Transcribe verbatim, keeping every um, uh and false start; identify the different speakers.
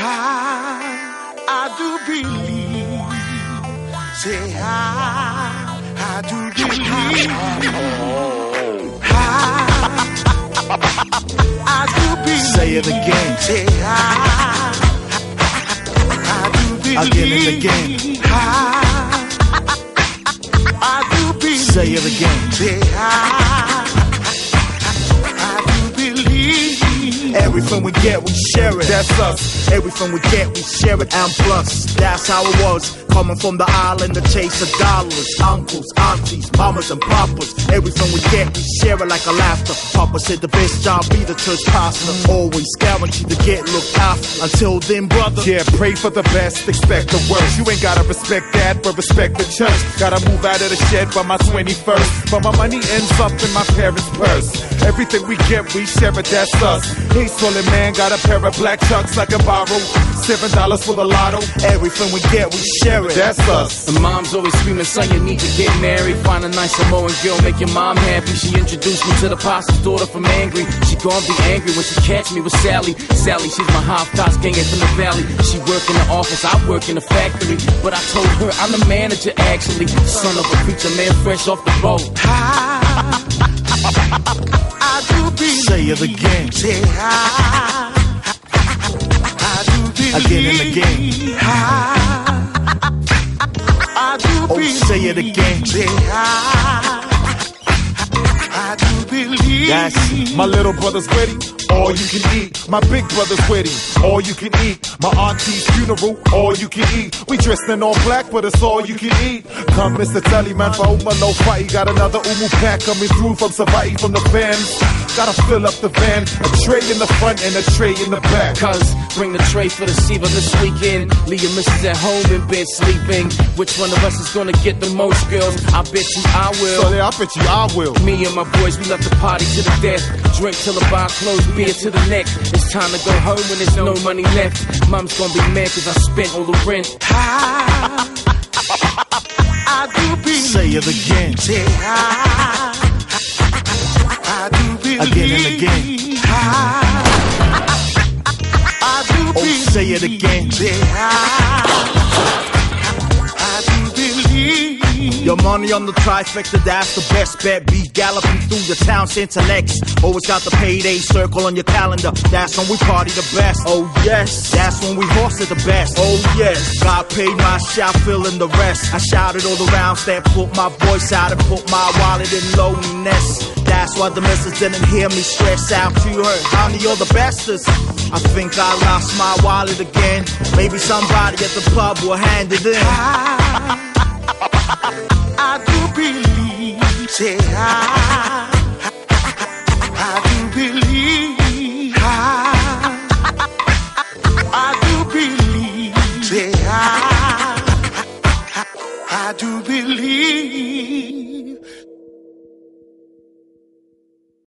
Speaker 1: I, I do believe. Say I, I do believe. I, I do believe.
Speaker 2: Say it again.
Speaker 1: Say I, I do believe.
Speaker 2: Again and again.
Speaker 1: I, I do believe.
Speaker 2: Say it again.
Speaker 1: Say I, I do believe.
Speaker 2: Everything we get, we share it. That's us. Everything we get, we share it. And plus, that's how it was. Coming from the island to chase of dollars. Uncles, aunties, mamas and papas. Everything we get, we share it like a laughter. Papa said the best job be the church pastor. Always guaranteed to get looked after. Until then, brother.
Speaker 3: Yeah, pray for the best, expect the worst. You ain't gotta respect that, but respect the church. Gotta move out of the shed by my twenty-first. But my money ends up in my parents' purse. Everything we get, we share it, that's us. Hey, swollen man, got a pair of black chucks like a borrow. Seven dollars for the lotto.
Speaker 2: Everything we get, we share it.
Speaker 3: That's us.
Speaker 4: And mom's always screaming, son, you need to get married. Find a nice Samoan girl, make your mom happy. She introduced me to the pastor's daughter from Angry. She gon' be angry when she catch me with Sally. Sally, she's my half-toss gang from the valley. She work in the office, I work in the factory. But I told her I'm the manager actually. Son of a preacher man, fresh off the boat.
Speaker 1: I, I do believe.
Speaker 2: Say it again.
Speaker 1: Say I, I do believe.
Speaker 2: Again and again.
Speaker 1: I, I do
Speaker 2: Oh,
Speaker 1: believe.
Speaker 2: say it again.
Speaker 1: Say I, I do believe.
Speaker 2: That's
Speaker 3: My little brother's ready, all you can eat. My big brother's witty, all you can eat. My auntie's funeral, all you can eat. We dressed in all black, but it's all you can eat. Come, Mister Tellyman, for Uma no fight. Got another Umu pack coming through from Savai from the fans. Gotta fill up the van, a tray in the front and a tray in the back.
Speaker 4: Cuz, bring the tray for the Siva this weekend. Leave your missus at home in bed sleeping. Which one of us is gonna get the most girls? I bet you I will.
Speaker 3: So yeah, I bet you I will.
Speaker 4: Me and my boys, we love to party to the death. Drink till the bar closed, beer to the neck. It's time to go home when there's no money left. Mom's gonna be mad cause I spent all the rent.
Speaker 1: I, I do believe.
Speaker 2: Say it again.
Speaker 1: Say I, I do believe.
Speaker 2: Again and again.
Speaker 1: I, I do
Speaker 2: Oh,
Speaker 1: believe.
Speaker 2: say it again.
Speaker 1: Say I, I do believe.
Speaker 2: Your money on the trifecta, that's the best bet. Be galloping through the town's intellects. Always got the payday circle on your calendar. That's when we party the best. Oh yes, that's when we horse it the best. Oh yes, God paid my shout, filling the rest. I shouted all the rounds that put my voice out and put my wallet in loneliness. That's why the missus didn't hear me stress out to her. Honey, you're the bestest. I think I lost my wallet again. Maybe somebody at the pub will hand it in.
Speaker 1: I, I do believe. Say I, I do believe. I, I do believe. Say I, I do believe.